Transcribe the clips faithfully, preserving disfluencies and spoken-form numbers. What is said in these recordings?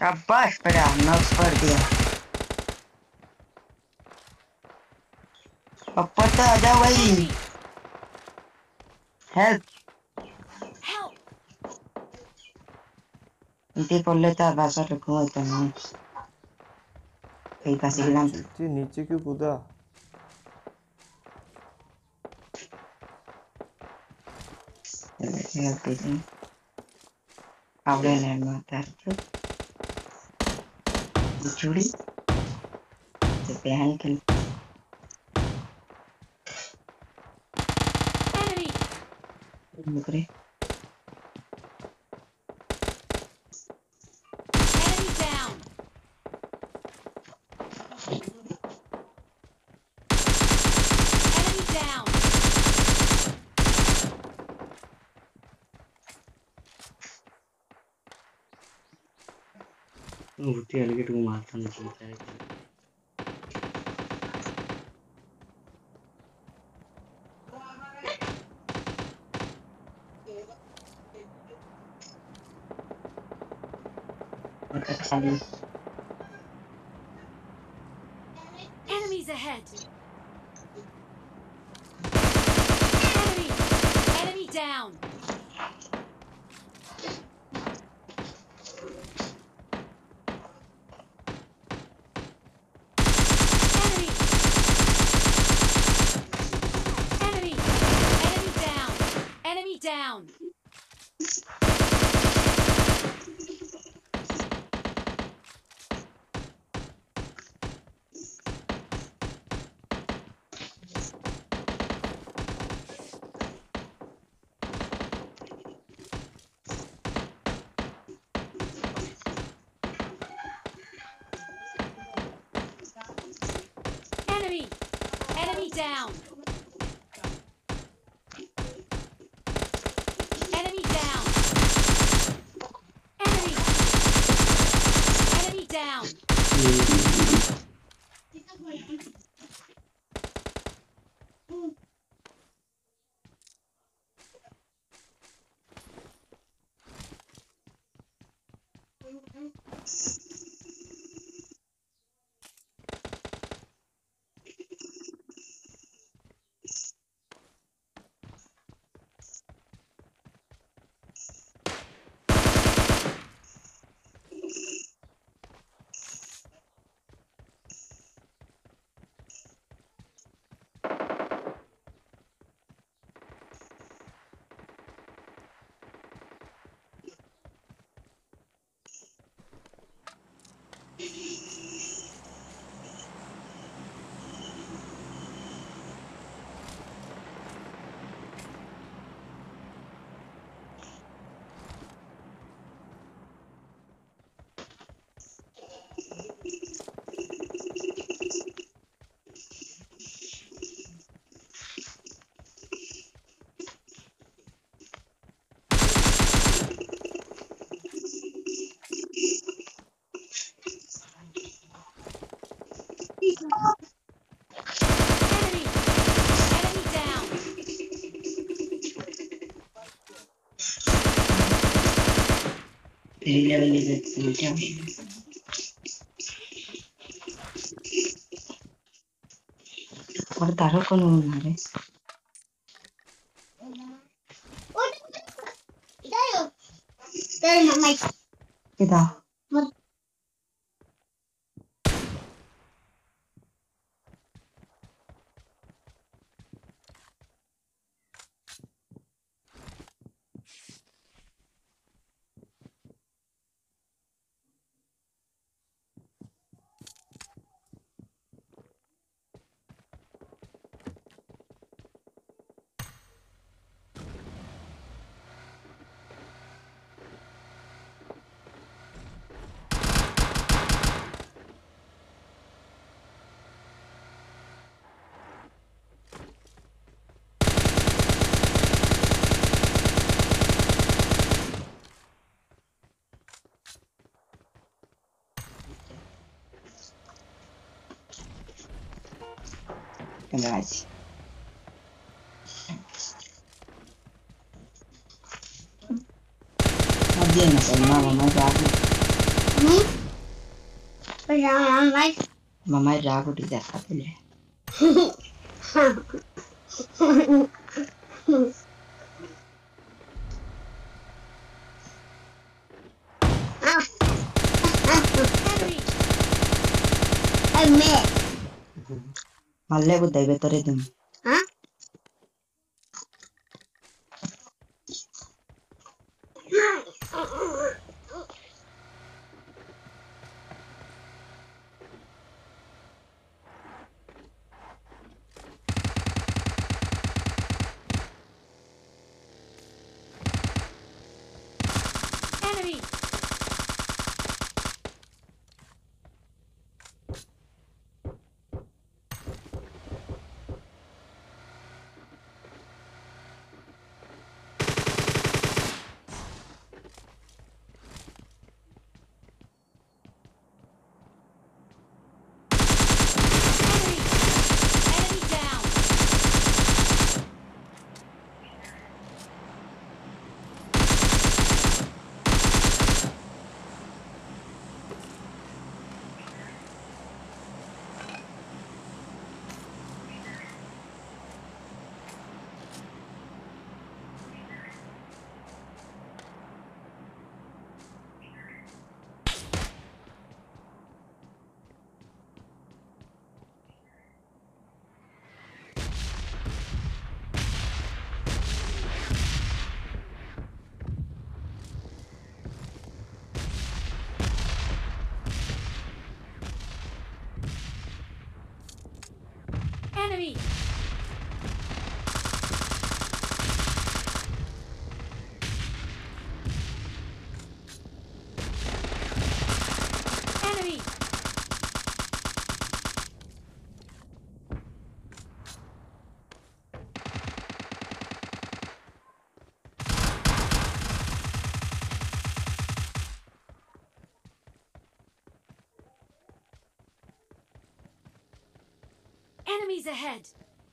Papá, espera, no perdía. Papá está allá, güey. Help. Un tipo लेता बस और रखो इतना कहीं का सिग्नल नीचे नीचे क्यों कूदा help dito ahora en el matar churi se pegan que no cree Uti अलग टू मारता नहीं चलता है Enemies ahead. Enemy. Enemy down. Enemy. Enemy. Enemy down. Enemy down. Enemy. Enemy down. Enemy down. Enemy. Enemy down. Enemy. Enemy down. three level is it jump और तारो को no मारे किधर Guys. Bien, pues nada más. Pero mamá. Mamá രാഗുട്ടില്ല അതില്ലേ Enemy! Amen. മല്ലേ ബുദ്ധ ഇവത്തരെ ഇതും Huh? Enemy! Enemy! Enemy down! Enemy! Enemy! Enemies ahead!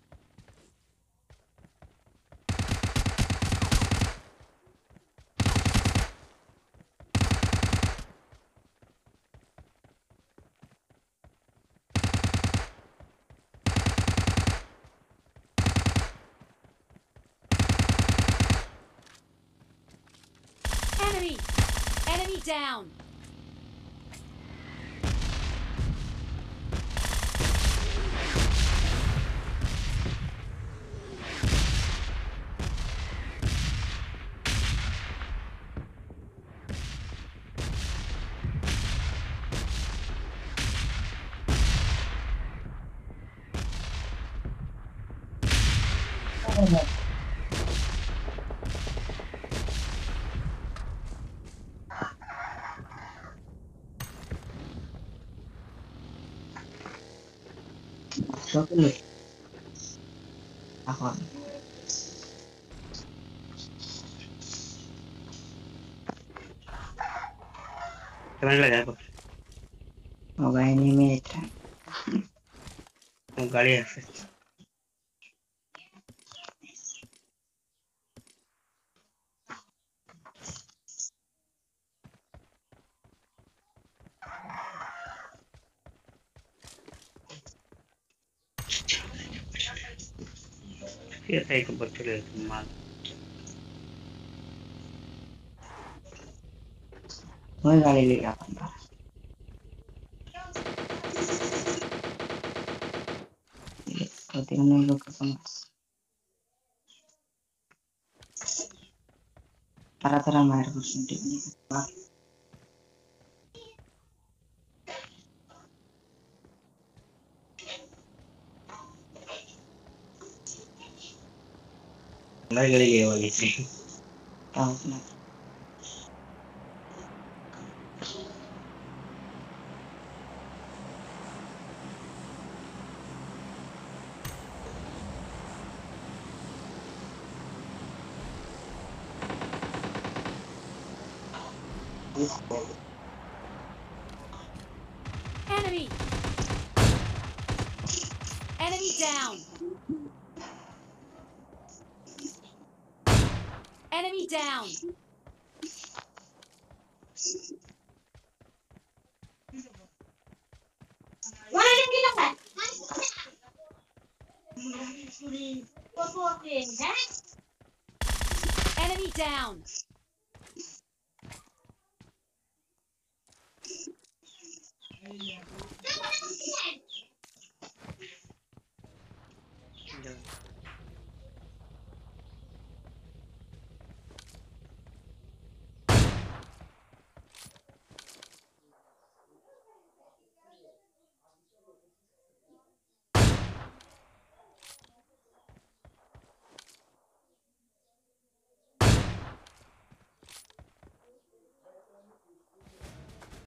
Enemy! Enemy down! ഷോപ്പില്ലേ ako Kemana lagi apa? mobile ni metra Mau kali ya? Iya, saya kebetulan teman. muy galili ako ko tingnan mo ko sa mas para tara mayar ko sa tingin Nggak kali ya lagi sih. tawag na Enemy! Enemy down! Enemy down! Enemy down.